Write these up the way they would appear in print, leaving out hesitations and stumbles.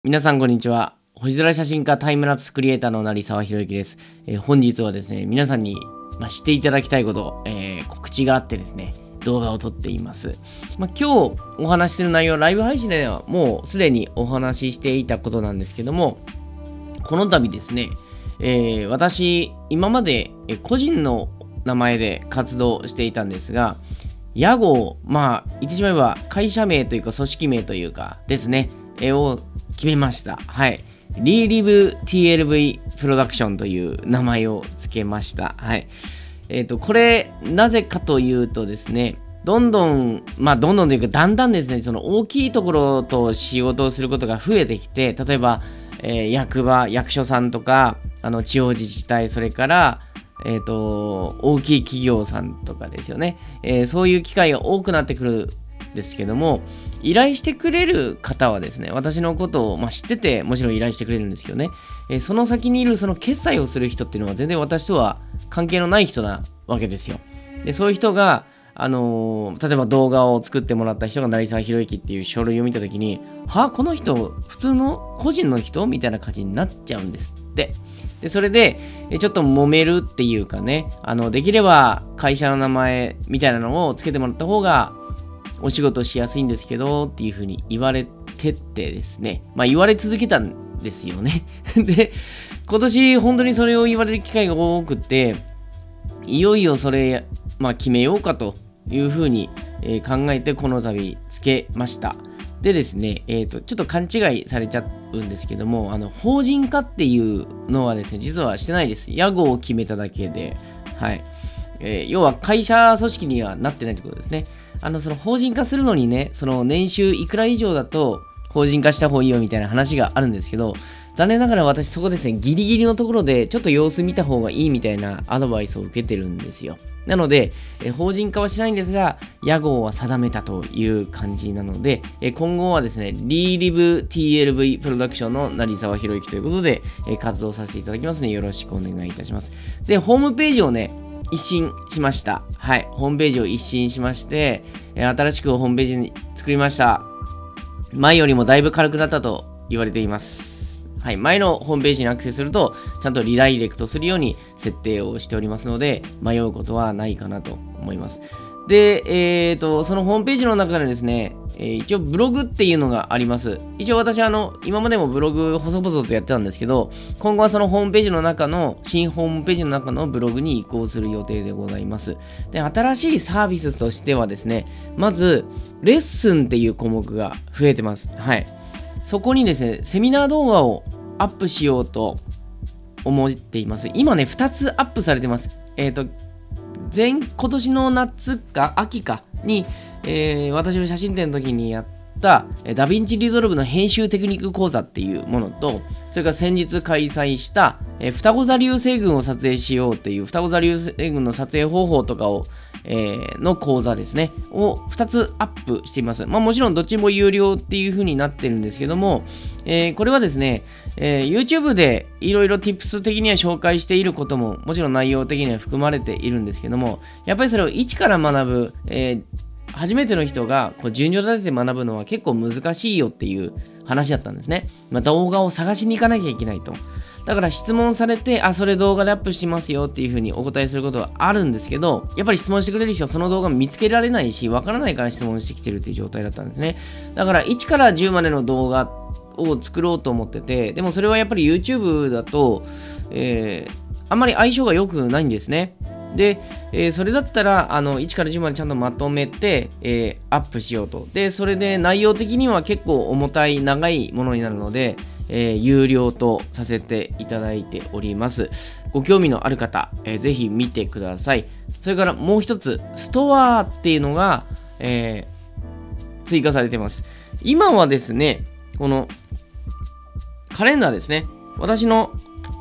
皆さんこんにちは。星空写真家タイムラプスクリエイターの成沢宏之です。本日はですね、皆さんに、知っていただきたいこと、告知があってですね、動画を撮っています。今日お話しする内容、ライブ配信ではもうすでにお話ししていたことなんですけども、この度ですね、私、今まで個人の名前で活動していたんですが、屋号、言ってしまえば会社名というか組織名というかですね、を決めました。はい。ReLive TLV プロダクションという名前を付けました。はい。これ、なぜかというとですね、どんどんというか、だんだんですね、その大きいところと仕事をすることが増えてきて、例えば、役場、役所さんとか、地方自治体、それから、大きい企業さんとかですよね。そういう機会が多くなってくるんですけども、依頼してくれる方はですね、私のことを、知っててもちろん依頼してくれるんですけどね、その先にいるその決済をする人っていうのは全然私とは関係のない人なわけですよ。で、そういう人が、例えば動画を作ってもらった人が成沢宏之っていう書類を見たときに、この人普通の個人の人みたいな感じになっちゃうんですって。で、それでちょっと揉めるっていうかね、できれば会社の名前みたいなのをつけてもらった方がお仕事しやすいんですけどっていう風に言われてってですね、言われ続けたんですよね。で、今年本当にそれを言われる機会が多くて、いよいよそれ、決めようかという風に、考えてこの度つけました。でですね、ちょっと勘違いされちゃうんですけども、法人化っていうのはですね、実はしてないです。屋号を決めただけで、はい。要は会社組織にはなってないってことですね。その法人化するのにね、その年収いくら以上だと法人化した方がいいよみたいな話があるんですけど、残念ながら私そこですね、ギリギリのところでちょっと様子見た方がいいみたいなアドバイスを受けてるんですよ。なので、法人化はしないんですが、屋号は定めたという感じなので、今後はですね、ReLive TLV プロダクションの成沢宏之ということで、活動させていただきますので、よろしくお願いいたします。で、ホームページをね、一新しました。はい。ホームページを一新しまして、新しくホームページに作りました。前よりもだいぶ軽くなったと言われています。はい。前のホームページにアクセスすると、ちゃんとリダイレクトするように設定をしておりますので、迷うことはないかなと思います。で、そのホームページの中でですね、一応ブログっていうのがあります。一応私今までもブログ細々とやってたんですけど、今後はそのホームページの中の、新ホームページの中のブログに移行する予定でございます。で、新しいサービスとしてはですね、まず、レッスンっていう項目が増えてます。はい。そこにですね、セミナー動画をアップしようと思っています。今ね、2つアップされてます。今年の夏か秋かに、私の写真展の時にやったダヴィンチリゾルブの編集テクニック講座っていうものと、それから先日開催した双子座流星群を撮影しようっていう双子座流星群の撮影方法とかを、の講座ですねを2つアップしています。もちろんどっちも有料っていう風になってるんですけども、これはですね、YouTube でいろいろ Tips 的には紹介していることももちろん内容的には含まれているんですけども、やっぱりそれを一から学ぶ、初めての人が順序立てて学ぶのは結構難しいよっていう話だったんですね。動画を探しに行かなきゃいけないと。だから質問されて、それ動画でアップしますよっていう風にお答えすることはあるんですけど、やっぱり質問してくれる人はその動画見つけられないし、わからないから質問してきてるっていう状態だったんですね。だから1から10までの動画を作ろうと思ってて、でもそれはやっぱり YouTube だと、あんまり相性が良くないんですね。で、それだったら1から10までちゃんとまとめて、アップしようと。で、それで内容的には結構重たい長いものになるので、有料とさせていただいております。ご興味のある方、ぜひ見てください。それからもう一つ、ストアっていうのが、追加されてます。今はですね、このカレンダーですね。私の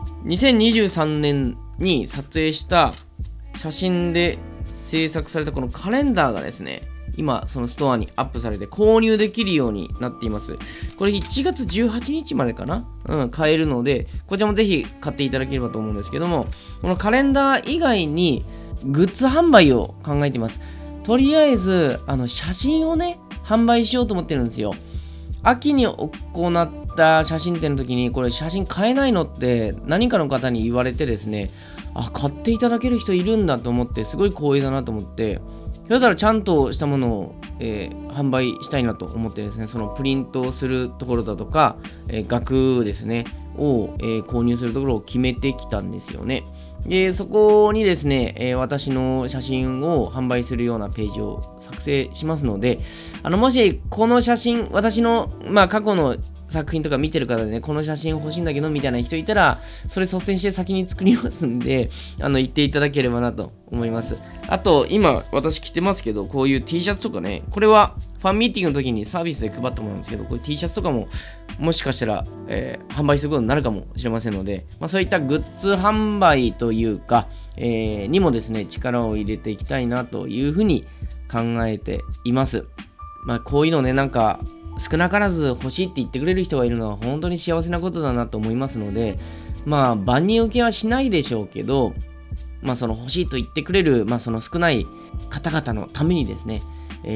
2023年に撮影した写真で制作されたこのカレンダーがですね、今そのストアにアップされて購入できるようになっています。これ1月18日までかな、買えるので、こちらもぜひ買っていただければと思うんですけども、このカレンダー以外にグッズ販売を考えています。とりあえず写真をね販売しようと思ってるんですよ。秋に行ったった写真展の時に、これ写真買えないのって何かの方に言われてですね、買っていただける人いるんだと思って、すごい光栄だなと思って、それだったらちゃんとしたものを、販売したいなと思ってですね、そのプリントをするところだとか、額ですね、を、購入するところを決めてきたんですよね。で、そこにですね、私の写真を販売するようなページを作成しますので、もしこの写真、私の、過去の作品とか見てる方でね、この写真欲しいんだけどみたいな人いたら、それ率先して先に作りますんで、言っていただければなと思います。あと、今私着てますけど、こういう T シャツとかね、これはファンミーティングの時にサービスで配ったものなんですけど、こういう T シャツとかももしかしたら、販売することになるかもしれませんので、そういったグッズ販売というか、にもですね、力を入れていきたいなというふうに考えています。こういうのね、なんか少なからず欲しいって言ってくれる人がいるのは本当に幸せなことだなと思いますので、万人受けはしないでしょうけど、その欲しいと言ってくれる、その少ない方々のためにですね、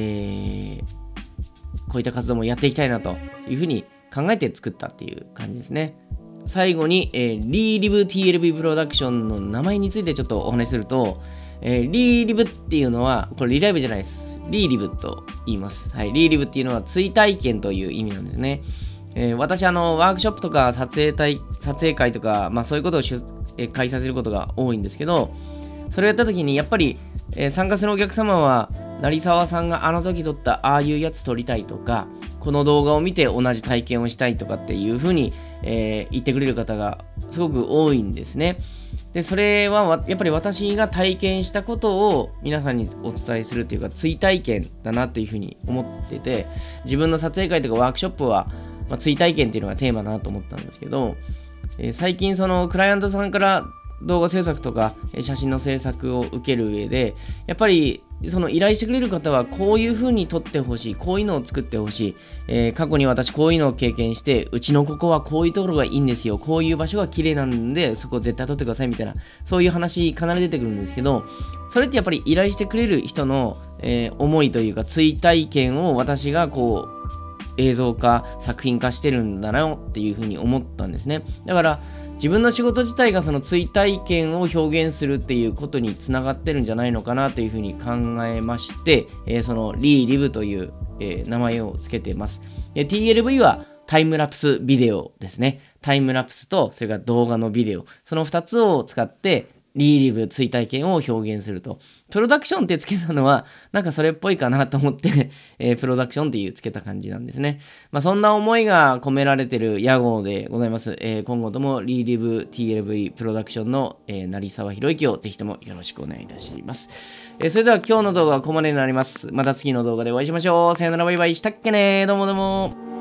こういった活動もやっていきたいなというふうに考えて作ったっていう感じですね。最後に、リーリブ TLV プロダクションの名前についてちょっとお話しすると、リーリブっていうのは、これリライブじゃないです。リーリブと言います。はい、リーリブっていうのは追体験という意味なんですね。私ワークショップとか撮影会とか、そういうことを開催することが多いんですけど、それをやった時にやっぱり、参加するお客様は成沢さんがあの時撮ったああいうやつ撮りたいとか、この動画を見て同じ体験をしたいとかっていう風に、言ってくれる方がすごく多いんですね。で、それはやっぱり私が体験したことを皆さんにお伝えするっていうか、追体験だなっていう風に思ってて、自分の撮影会とかワークショップは、追体験っていうのがテーマだなと思ったんですけど、最近そのクライアントさんから動画制作とか写真の制作を受ける上で、やっぱりその依頼してくれる方はこういう風に撮ってほしい、こういうのを作ってほしい、過去に私こういうのを経験して、うちのここはこういうところがいいんですよ、こういう場所が綺麗なんでそこ絶対撮ってくださいみたいな、そういう話必ず出てくるんですけど、それってやっぱり依頼してくれる人の、思いというか追体験を私がこう映像化作品化してるんだなっていう風に思ったんですね。だから自分の仕事自体がその追体験を表現するっていうことにつながってるんじゃないのかなというふうに考えまして、そのリーリブという、名前をつけています。TLV はタイムラプスビデオですね。タイムラプスとそれから動画のビデオ、その2つを使ってリーリブ追体験を表現すると。プロダクションってつけたのはなんかそれっぽいかなと思ってプロダクションっていうつけた感じなんですね。そんな思いが込められている屋号でございます。今後ともリーリブ TLV プロダクションの、成沢博之をぜひともよろしくお願いいたします。それでは今日の動画はここまでになります。また次の動画でお会いしましょう。さよならバイバイしたっけね。どうもどうも。